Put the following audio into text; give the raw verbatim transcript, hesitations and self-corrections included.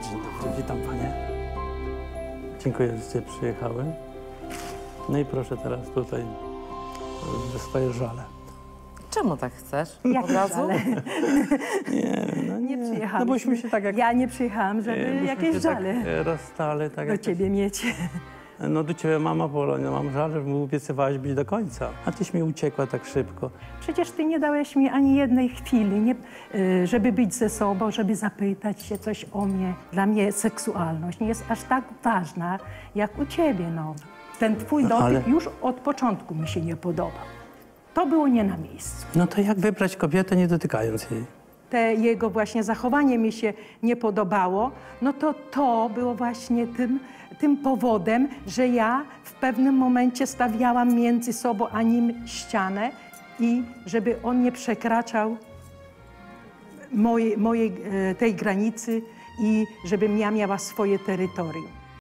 Dzień dobry, witam panie. Dziękuję, że przyjechałem. No i proszę teraz tutaj swoje żale. Czemu tak chcesz? Jak Od razu? żale? Nie, no nie. Nie przyjechałam. No bośmy się tak jak... Ja nie przyjechałam, żeby byśmy jakieś się żale tak rozstali, tak do jak... ciebie mieć. No do ciebie mama Polonia, mam żal, że mi obiecywałaś być do końca. A tyś mi uciekła tak szybko. Przecież ty nie dałeś mi ani jednej chwili, nie, y, żeby być ze sobą, żeby zapytać się coś o mnie. Dla mnie seksualność nie jest aż tak ważna, jak u ciebie, no. Ten twój No, dotyk ale- już od początku mi się nie podobał. To było nie na miejscu. No to jak wybrać kobietę, nie dotykając jej? Te jego właśnie zachowanie mi się nie podobało, no to to było właśnie tym, tym powodem, że ja w pewnym momencie stawiałam między sobą a nim ścianę i żeby on nie przekraczał mojej, mojej e, tej granicy i żebym ja miała swoje terytorium.